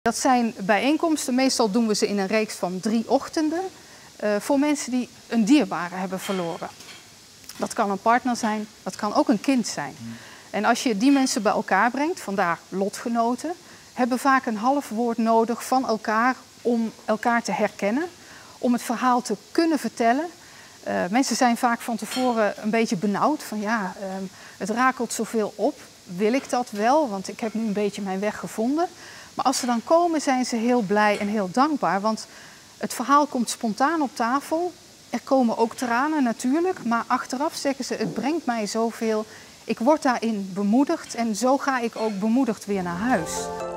Dat zijn bijeenkomsten, meestal doen we ze in een reeks van 3 ochtenden, voor mensen die een dierbare hebben verloren. Dat kan een partner zijn, dat kan ook een kind zijn. En als je die mensen bij elkaar brengt, vandaar lotgenoten, hebben vaak een half woord nodig van elkaar om elkaar te herkennen, om het verhaal te kunnen vertellen. Mensen zijn vaak van tevoren een beetje benauwd van ja, het rakelt zoveel op. Wil ik dat wel? Want ik heb nu een beetje mijn weg gevonden. Maar als ze dan komen, zijn ze heel blij en heel dankbaar. Want het verhaal komt spontaan op tafel. Er komen ook tranen natuurlijk. Maar achteraf zeggen ze, het brengt mij zoveel. Ik word daarin bemoedigd en zo ga ik ook bemoedigd weer naar huis.